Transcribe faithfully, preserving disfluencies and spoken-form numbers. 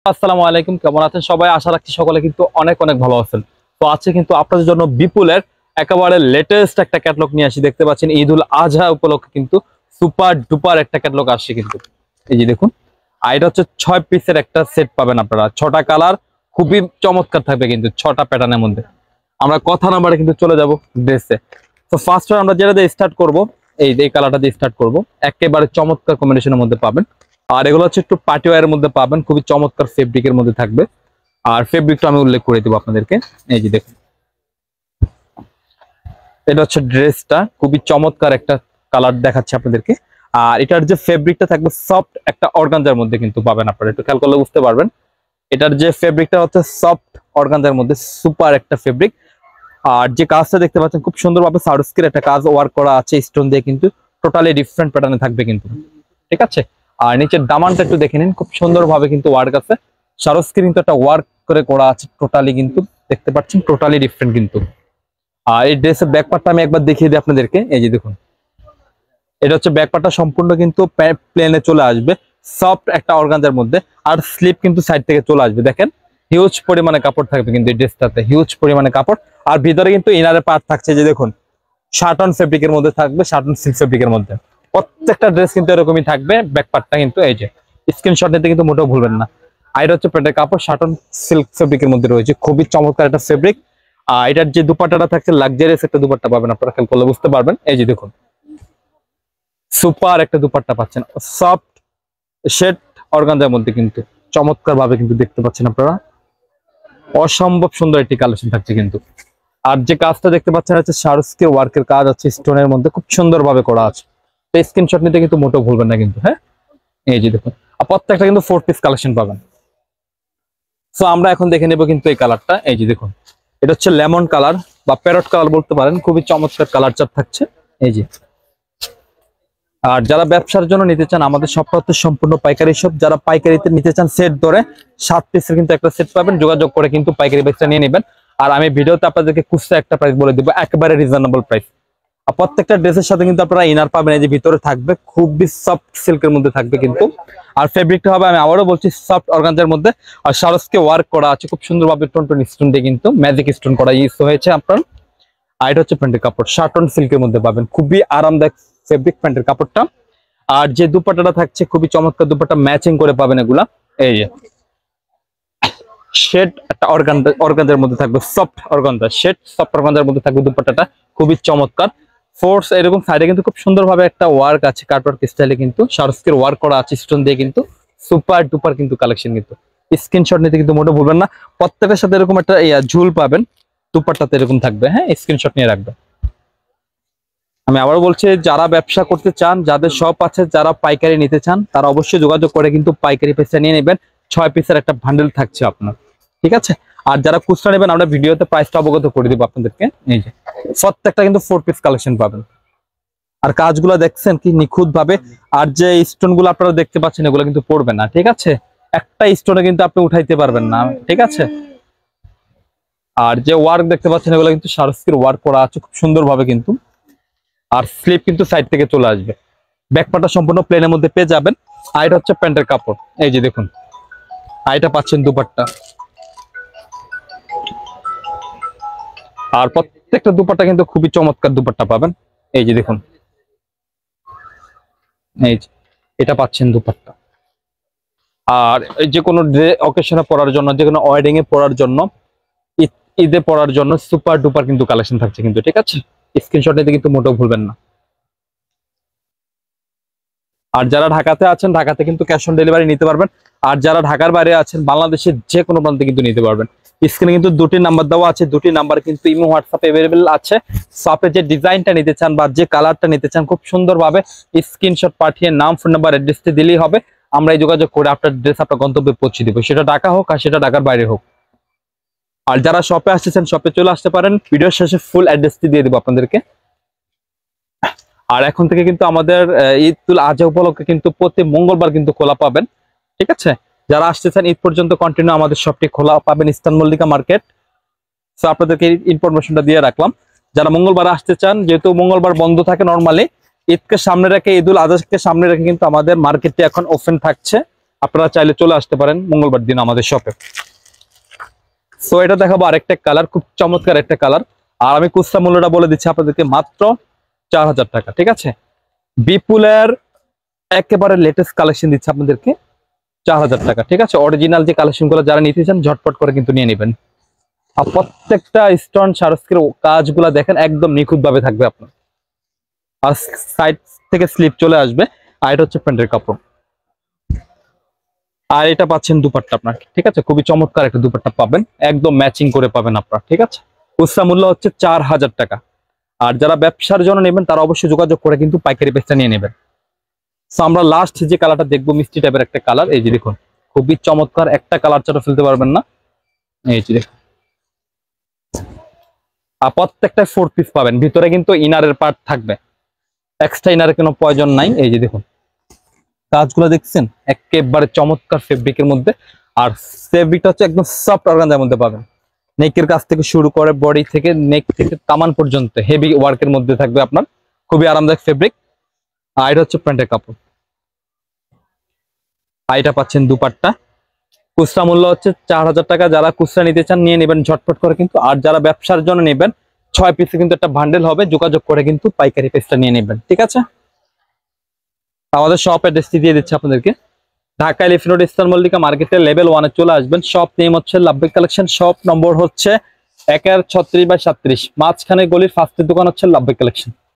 আসসালামু আলাইকুম, কেমন আছেন সবাই? আশা রাখছি সকলে কিন্তু অনেক অনেক ভালো আছেন। তো আজকে কিন্তু আপনাদের জন্য বিপুলের একেবারে লেটেস্ট একটা ক্যাটালগ নিয়ে আসি। দেখতে পাচ্ছেন ঈদুল আজহা উপলক্ষে কিন্তু সুপার ডুপার একটা ক্যাটালগ আসছে কিন্তু। এই যে দেখুন, আর এটা হচ্ছে ছয় পিসের একটা সেট পাবেন আপনারা, ছটা কালার, খুবই চমৎকার থাকবে কিন্তু ছটা প্যাটার্নের মধ্যে। আমরা কথা নাম্বারে কিন্তু চলে যাব ড্রেসে। তো ফার্স্ট আমরা যেটা দিয়ে স্টার্ট করব, এই যে কালারটা দিয়ে স্টার্ট করব, একেবারে চমৎকার কম্বিনেশনের মধ্যে পাবেন। আর এগুলো হচ্ছে একটু পার্টি ওয়্যারের মধ্যে পাবেন, খুবই চমৎকার ফেব্রিকের মধ্যে থাকবে। আর ফেব্রিকটা আমি উল্লেখ করে দেবো আপনাদেরকে। এই যে দেখুন, এটা হচ্ছে ড্রেসটা, খুবই চমৎকার একটা কালার দেখাচ্ছে আপনাদেরকে। আর এটার যে ফেব্রিকটা থাকবে সফট একটা অর্গানজার মধ্যে কিন্তু পাবেন আপনারা, একটু খেয়াল করলে বুঝতে পারবেন। এটার যে ফেব্রিকটা হচ্ছে সফট অর্গানজার মধ্যে, সুপার একটা ফেব্রিক। আর যে কাজটা দেখতে পাচ্ছেন খুব সুন্দরভাবে সারস্কির একটা কাজ ওয়ার্ক করা আছে স্টোন দিয়ে, কিন্তু টোটালি ডিফারেন্ট প্যাটার্নে থাকবে কিন্তু, ঠিক আছে। আর নিচের দামানটা একটু দেখে নিন, খুব সুন্দরভাবে কিন্তু ওয়ার্ক আছে, সারস্কি কিন্তু একটা ওয়ার্ক করে করা আছে টোটালি, কিন্তু দেখতে পাচ্ছেন টোটালি ডিফারেন্ট কিন্তু। আর এই ড্রেসের ব্যাক পার্টটা আমি একবার দেখিয়ে দিই আপনাদেরকে। এই যে দেখুন, এটা হচ্ছে ব্যাক পার্টটা সম্পূর্ণ কিন্তু প্লেনে চলে আসবে, সফট একটা অর্গানজার মধ্যে। আর স্লিপ কিন্তু সাইড থেকে চলে আসবে, দেখেন হিউজ পরিমাণে কাপড় থাকবে কিন্তু এই ড্রেসটাতে, হিউজ পরিমাণে কাপড়। আর ভিতরে কিন্তু ইনারের পার্ট থাকছে, যে দেখুন শার্টন ফেব্রিকের মধ্যে থাকবে, শার্টন সিল্ক ফেব্রিকের মধ্যে। প্রত্যেকটা ড্রেস কিন্তু এরকমই থাকবে, ব্যাক পার্টটা কিন্তু এই যে স্ক্রিনশট নিতে কিন্তু মোটেও ভুলবেন না। আর এটা হচ্ছে প্যান্টের কাপড়, শার্টন সিল্ক ফেব্রিকের মধ্যে রয়েছে, খুবই চমৎকার একটা ফেব্রিক। আর এটার যে দুপাট্টাটা থাকছে লাক্সারিয়াস একটা দুপাট্টা পাবেন আপনারা, খেয়াল করলে বুঝতে পারবেন। এই যে দেখুন, সুপার একটা দুপাট্টা পাচ্ছেন, সফট শেড অর্গানজার মধ্যে কিন্তু চমৎকার ভাবে কিন্তু দেখতে পাচ্ছেন আপনারা, অসম্ভব সুন্দর একটি কালেকশন থাকছে কিন্তু। আর যে কাজটা দেখতে পাচ্ছেন হচ্ছে সারস্কির ওয়ার্কের কাজ আছে, স্টোনের মধ্যে খুব সুন্দর ভাবে করা আছে। তো স্ক্রিনশট নিতে কিন্তু মোটেও ভুলবেন না কিন্তু। হ্যাঁ, এই যে দেখুন, আর প্রত্যেকটা কিন্তু ফোর পিস কালেকশন পাবেন। সো আমরা এখন দেখে নেব কিন্তু এই কালারটা। এই যে দেখুন, এটা হচ্ছে লেমন কালার বা প্যারট কালার বলতে পারেন, খুবই চমৎকার কালার চার থাকছে। এই যে, আর যারা ব্যবসার জন্য নিতে চান, আমাদের সবটা হচ্ছে সম্পূর্ণ পাইকারি শপ। যারা পাইকারিতে নিতে চান সেট ধরে সাত পিসের কিন্তু একটা সেট পাবেন, যোগাযোগ করে কিন্তু পাইকারি প্রাইসটা নিয়ে নেবেন। আর আমি ভিডিওতে আপনাদেরকে খুচরা একটা প্রাইস বলে দিব, একেবারে রিজনেবল প্রাইস। আর প্রত্যেকটা ড্রেসের সাথে কিন্তু আপনারা ইনার পাবেন, এই যে ভিতরে থাকবে, খুবই সফট সিল্কের মধ্যে থাকবে কিন্তু। আর ফেব্রিকটা হবে, আমি আবারও বলছি, সফট অর্গানজার মধ্যে। আর সারসকে ওয়ার্ক করা আছে খুব সুন্দরভাবে, টনটন স্টোন দিয়ে কিন্তু ম্যাজিক স্টোন করা ইউজ হয়েছে আপনার। আর এটা হচ্ছে প্যান্টের কাপড়, শার্টন সিল্কের মধ্যে পাবেন, খুবই আরামদায়ক ফেব্রিক প্যান্টের কাপড়টা। আর যে দুপাট্টাটা থাকছে খুবই চমৎকার দুপাট্টা, ম্যাচিং করে পাবেন এগুলা। এই যে শেড একটা অর্গানজা অর্গানজার মধ্যে থাকবে, সফট অর্গানজা শেড, সফট অর্গানজার মধ্যে থাকবে দুপাট্টাটা, খুবই চমৎকার। ফোর্স এরকম সাইডে কিন্তু খুব সুন্দরভাবে একটা ওয়ার্ক আছে, কাটওয়ার্ক স্টাইলে কিন্তু সারস্কির ওয়ার্ক করা আছে স্টোন দিয়ে কিন্তু, সুপার ডুপার কিন্তু কালেকশন কিন্তু। স্ক্রিনশট নিতে কিন্তু মোটেও ভুলবেন না। প্রত্যেকের সাথে এরকম একটা ঝুল পাবেন, দুপাট্টাতে এরকম থাকবে। হ্যাঁ, স্ক্রিনশট নিয়ে রাখবেন। আমি আবারও বলছি, যারা ব্যবসা করতে চান, যাদের শপ আছে, যারা পাইকারি নিতে চান, তারা অবশ্যই যোগাযোগ করে কিন্তু পাইকারি পিসটা নিয়ে নেবেন। ছয় পিসের একটা বান্ডেল থাকছে আপনার, ঠিক আছে। আর যারা খুচরা নেবেন, আমরা ভিডিওতে প্রাইসটা অবগত করে দিব আপনাদেরকে। এই যে প্রত্যেকটা কিন্তু ফোর পিস কালেকশন পাবেন। আর কাজগুলো দেখছেন কি নিখুঁত ভাবে। আর যে স্টোন গুলো আপনারা দেখতে পাচ্ছেন, এগুলো কিন্তু পড়বে না, ঠিক আছে। একটা স্টোনে কিন্তু আপনি উঠাইতে পারবেন না, ঠিক আছে। আর যে ওয়ার্ক দেখতে পাচ্ছেন, এগুলো কিন্তু সারস্কির ওয়ার্ক করা আছে খুব সুন্দর ভাবে কিন্তু। আর স্লিপ কিন্তু সাইড থেকে চলে আসবে, ব্যাক পার্টটা সম্পূর্ণ প্লেনের মধ্যে পেয়ে যাবেন। আর এটা হচ্ছে প্যান্টের কাপড়, এই যে দেখুন। আর এটা পাচ্ছেন দুপাট্টা। আর প্রত্যেকটা দুপাট্টা কিন্তু খুবই চমৎকার দুপাট্টা পাবেন। এই যে দেখুন, এই যে এটা পাচ্ছেন দুপাট্টা। আর যে কোনো অকেশনে পরার জন্য, যে কোনো ওয়েডিং এ পরার জন্য, ঈদে পরার জন্য সুপার ডুপার কিন্তু কালেকশন থাকছে কিন্তু, ঠিক আছে। স্ক্রিনশট নিতে কিন্তু মোটেও ভুলবেন না। আর যারা ঢাকাতে আছেন, ঢাকাতে কিন্তু ক্যাশ অন ডেলিভারি নিতে পারবেন। আর যারা ঢাকার বাইরে আছেন, বাংলাদেশের যে কোনো প্রান্তে কিন্তু নিতে পারবেন। স্ক্রিনে কিন্তু দুটি নাম্বার দেওয়া আছে, দুটি নাম্বার কিন্তু ইমো হোয়াটসঅ্যাপ অ্যাভেলেবেল আছে। শপে যে ডিজাইনটা নিতে চান বা যে কালারটা নিতে চান, খুব সুন্দরভাবে স্ক্রিনশট পাঠিয়ে নাম, ফোন নাম্বার, অ্যাড্রেসটি দিলেই হবে। আমরা এই যোগাযোগ করে আপনার ড্রেস আপনার গন্তব্যে পৌঁছে দিব, সেটা ঢাকা হোক আর সেটা ঢাকার বাইরে হোক। আর যারা শপে আসতেছেন, শপে চলে আসতে পারেন, ভিডিওর শেষে ফুল অ্যাড্রেসটি দিয়ে দিব আপনাদেরকে। আর এখন থেকে কিন্তু আমাদের ঈদুল আজহা উপলক্ষে কিন্তু প্রতি মঙ্গলবার কিন্তু খোলা পাবেন, ঠিক আছে। যারা আসতেছেন ঈদ পর্যন্ত কন্টিনিউ আমাদের শপটি খোলা পাবেন, ইস্টার্ন মল্লিকা মার্কেট। সো আপনাদেরকে ইনফরমেশনটা দিয়ে রাখলাম। যারা মঙ্গলবার আসতে চান, যেহেতু মঙ্গলবার বন্ধ থাকে নর্মালি, ঈদকে সামনে রেখে, ঈদুল আজহাকে সামনে রেখে কিন্তু আমাদের মার্কেটটি এখন ওপেন থাকছে। আপনারা চাইলে চলে আসতে পারেন মঙ্গলবার দিন আমাদের শপে। সো এটা দেখাবো আরেকটা কালার, খুব চমৎকার একটা কালার। আর আমি খুচরা মূল্যটা বলে দিচ্ছি আপনাদেরকে, মাত্র চার হাজার টাকা। ঠিক আছে, বিপুলের একেবারে লেটেস্ট কালেকশন দিচ্ছে আপনাদেরকে চার হাজার টাকা। ঠিক আছে, অরিজিনাল যে কালেকশন গুলো যারা নিতে চান ঝটপট করে কিন্তু নিয়ে নেবেন। আর প্রত্যেকটা স্টোন সারস্কের কাজগুলা দেখেন একদম নিখুঁত ভাবে থাকবে আপনার। আর সাইড থেকে স্লিপ চলে আসবে। আর এটা হচ্ছে প্যান্টের কাপড়। আর এটা পাচ্ছেন দুপাট্টা আপনার। ঠিক আছে, খুবই চমৎকার একটা দুপাট্টা পাবেন, একদম ম্যাচিং করে পাবেন আপনার। ঠিক আছে, খুচরা মূল্য হচ্ছে চার হাজার টাকা। আর যারা ব্যবসার জন্য নেবেন তারা অবশ্যই যোগাযোগ করে কিন্তু পাইকারি পেজটা নিয়ে নেবেন। সো আমরা লাস্ট যে কালারটা দেখবো মিষ্টি টাইপের একটা কালার। এই যে দেখুন, খুবই চমৎকার একটা কালার, ছাড়া ফেলতে পারবেন না। এই যে দেখুন, আর প্রত্যেকটা ফোর পিস পাবেন, ভিতরে কিন্তু ইনারের পার্ট থাকবে, এক্সট্রা ইনারের কোনো প্রয়োজন নাই। এই যে দেখুন কাজগুলো দেখছেন, একেবারে চমৎকার ফেব্রিকের মধ্যে। আর ফেব্রিকটা হচ্ছে একদম সফট অর্গানজার মধ্যে পাবেন। নেকের কাছ থেকে শুরু করে বডি থেকে নেক থেকে কামান পর্যন্ত হেভি ওয়ার্কের মধ্যে থাকবে আপনার, খুবই আরামদায়ক ফেব্রিক। আর এটা হচ্ছে প্যান্টের কাপড়। আর এটা পাচ্ছেন দুপাট্টা। খুচরা মূল্য হচ্ছে চার হাজার টাকা। যারা খুচরা নিতে চান নিয়ে নেবেন ঝটপট করে কিন্তু। আর যারা ব্যবসার জন্য নেবেন ছয় পিসে কিন্তু একটা বান্ডেল হবে, যোগাযোগ করে কিন্তু পাইকারি পেজটা নিয়ে নেবেন। ঠিক আছে, আমাদের শপ অ্যাড্রেসটি দিয়ে দিচ্ছে আপনাদেরকে। Dhaka elephant road eastern Mallika মার্কেটের লেভেল ওয়ানে চলে আসবেন। শপ নেম হচ্ছে লাভবাই কালেকশন, শপ নম্বর হচ্ছে একের ছত্রিশ বাই সাতত্রিশ, মাঝখানে গলির ফার্স্টের দোকান হচ্ছে লাভবাই কালেকশন।